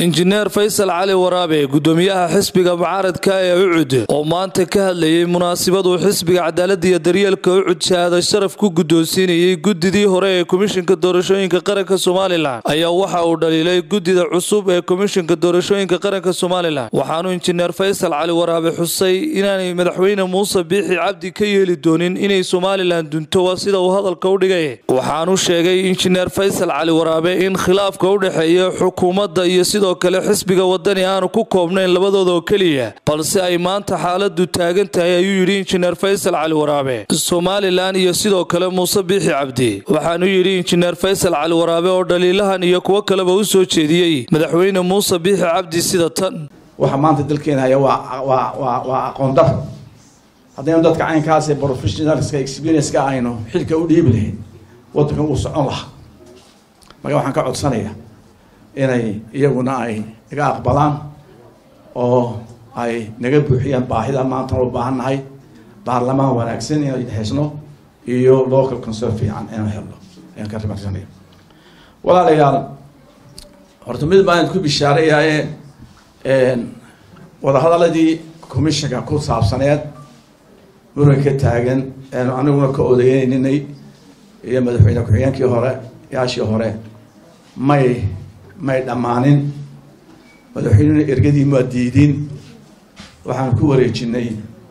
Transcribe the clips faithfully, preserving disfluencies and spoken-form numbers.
injineer Faysal Cali Waraabe gudoomiyaha xisbiga mucaaradka ee Ucud oo maanta ka hadlayay munaasabad uu xisbiga cadaaladda iyo daryeelka Ucud shahaado sharaf ku gudoonsiinayay gudidii hore ee komishanka doorashooyinka qaranka Soomaaliland ayaa waxa uu dhaliilay gudida cusub ee komishanka doorashooyinka qaranka Soomaaliland waxaanu injineer Faysal Cali Waraabe xusay inaanay madaxweyne Muuse Biixi Cabdi ka yeeli doonin inay Soomaaliland dunto waa sida uu hadalka u dhigay waxaanu sheegay injineer Faysal Cali Waraabe in khilaafka u dhaxeeya xukuumadda iyo sidoo kale xisbiga wadani aanu ku koobnayn labadooda oo kaliya balse ay maanta xaaladdu taagan tahay ayuu yiri injineer Faysal Cali Waraabe Soomaaliland iyo sidoo kale Muuse Biixi Cabdi waxaanu yiri injineer Faysal Cali Waraabe oo dhaliilahan iyo kuwa kale ba u soo jeediyay madaxweyne Muuse Biixi Cabdi sida tan waxa maanta dalkeena ayaa waa waa waa aqoon dar haddii dadka caynkaas ee professionals ka experience ka ayno xilka u dhiib lahayn wadanka uu socon lahaa marka waxaan ka codsanayaa inay iyaguna ay iga aqbalaan oo ay naga buuxiyaan baahida maanta oo baahannahay baarlamaan wanaagsan inay hesno iyo local council fiican inaan helno ayaan ka rimaxsanaya walaalayaal horta mid baan ku bishaareeyay een wada hadaladii komishanka ku saabsaneed muranka taagan ee aniguna ka odayeynay iyo madaxweyne ku-xigeenkii hore yaashii hore may may dhamaanin madaxweynuhu ergadii ma diidin waxaan ku wareejinay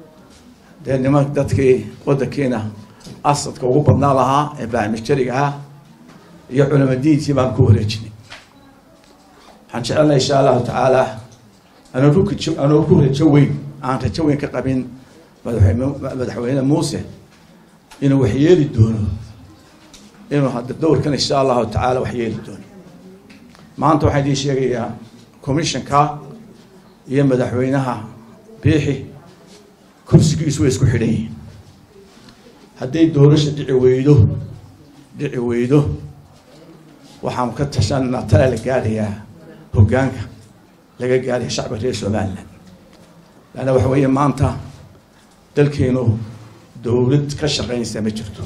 dee niman dadkii wadankeena asadka ugu badnaa lahaa ee baamijariga ah iyo culamo diintii baan ku wareejinay waxaan jecelnahay insha allahu tacaala anuu ku anuu ku rajo weyn aan rajo weyn ka qabin madaxweyne madaxweyne Muuse inuu wax yeeli doono inuu hadda doorkan insha allahu tacaala wax yeeli doono maanta waxaan idin sheegayaa komishanka iyo madaxweynaha Biixi kursigiisu way isku xidhan yihiin hadday doorasho dhici weydo dhici weydo waxaan ka tashanaa tala la gaarayaa hoggaanka laga gaaray shacabka reer Soomaaliland lana waxa weeye maanta dalkeenu dowlad ka shaqeynaysa ma jirto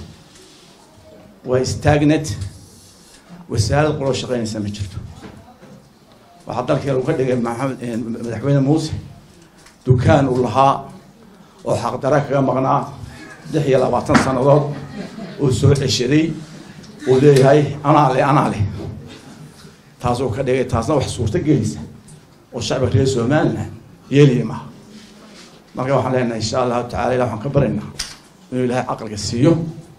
waa stagnant wasaarad qolo shaqeynaysa ma jirto waxa dalka lagu dhigay maxamed madaxweyne Muuse dukaan uu lahaa oo xaq dara kaga maqnaa lix iyo labaatan sanadood oo soo ceshaday oo leeyahay ana le ana le taasoo ka dhigay taasna wax suurta gelinaysa oo shacabka reer Soomaaliland yeelima marka waxaan leenahay insha Allah tacaala ilaahay waxaan ka bareenaa inuu ilaahay aqalka siiyo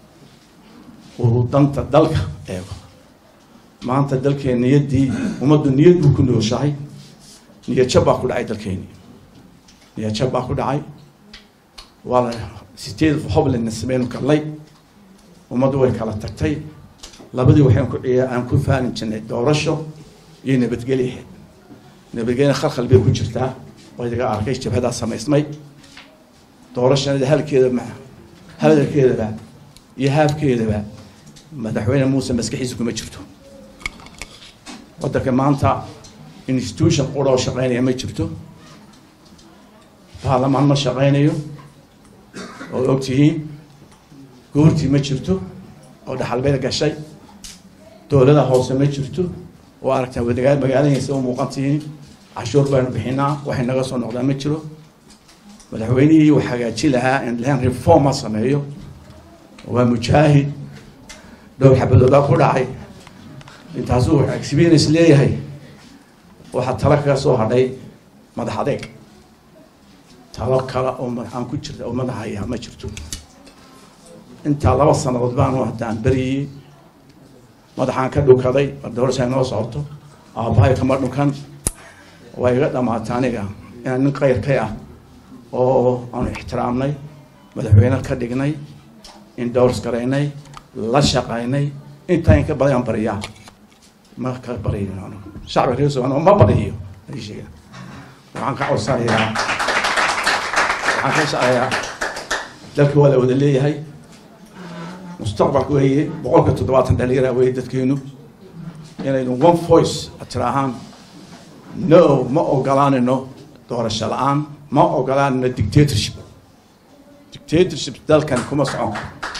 oo danta dalka eego maanta dalkeena niyadii umadu niyad buu ku nooshahay niyad jab baa ku dhacay dalkeena niyad jab baa ku dhacay wala sideed hoblen sameeyno kalay umadu way kala tagtay labadii waxaan ku ciyaa aan ku faanin jirnay doorasho iyo nabadgelyo nabadgelyo khalkhal bay ku jirtaa way iga arkay jabhada sameysmay doorashada halkeeda ma hadalkeeda iyo haafkeeda madaxweyne Muuse maskaxiisa kuma jirto wadanka maanta institution qoro shaqeynaya ma jirto baarlamaan ma shaqeynayo oo ogtihiin goortii ma jirto oo dhaxalbeed gashay dowladda hoose ma jirto oo aragtaa wadagaal magaaladiisa oo muuqantiin cashuur baan bixinaa waxay naga soo noqdaan ma jiro madaxweynihii waxa hagaajin lahaa in laan reform sameeyo waa mujaahid dhow xabadooda ku dhacay intaasuu experience leeyahay waxa tala kaga soo hadhay madax adeeg talo kale oo aan ku jirta oo madaxaya ma jirto inta laba sanadood baan wahdaan bariyay madaxaan ka dhukaday doorasho noo socoto aabahay kama dhukan way iga dhamaatay aniga inaan nin qayr ka ah oo aan ixtiraamnay madaxweyne ka dhignay in doors gareynay la shaqeynay inta in ka badan bariyaa ma ka bariyo shacabka reer Soomaaliya ma bariyo ay sheegaan waxaan ka codsanayaa waxaan ka shaqeeyaa dalka wada wada leeyahay mustaqbalku weeye boqolkiiba toddobaatan dhalinyaro weeye dadkeenu inaynu one voice atiraahaan no ma ogolaanino doorasho la'aan ma ogolaanino dictatorship dictatorship dalkan kuma socon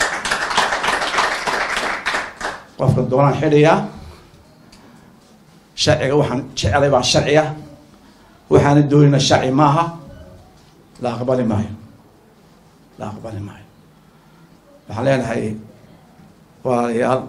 qofka doonaan xidhiya sharciga waxaan jeclay baa sharciya waxaan doonina sharci maaha la aqbali maayo la aqbali maayo waxaan leenahay walaalayaal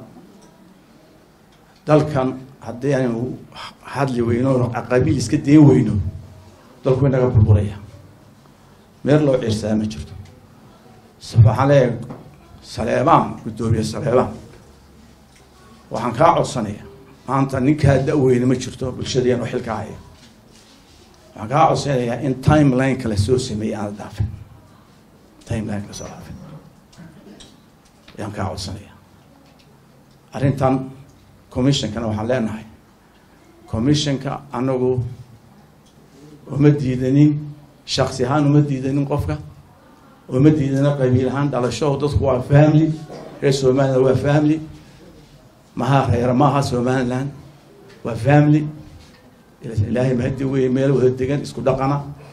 dalkan haddii aanu hadli weyno qabiil iska deen weyno dalku inaga burburaya meel loo ciirsadaa ma jirto waxaan leeyahay Saleebaan gudoomiye Saleebaan waxaan kaa codsanaya maanta ninkaa da-weyne ma jirto bulshadeen oo xilka haya waxaan kaa codsanayaa in timeline kala soo sameeyay aan dhaafin timeline kala soo dhaafin ayaan kaa codsanaya arrintan commissionkana waxaan leenahay commissionka anagu uma diidanin shakhsi ahaan uma diidanin qofka uma diidana qabiil ahaan dhalasho dadku waa family reer Soomaaliya waa family maha reer maha Somaliland waa family ilaahay mahdi way meel wada degan isku dhaqana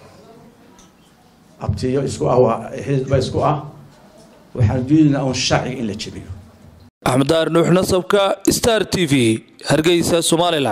abtiyo isku ah xisba isku ah waxaan diidna oo sharci in la jabiyo Axmed Daar Nuux Nasabka Star T V Hargeysa Somaliland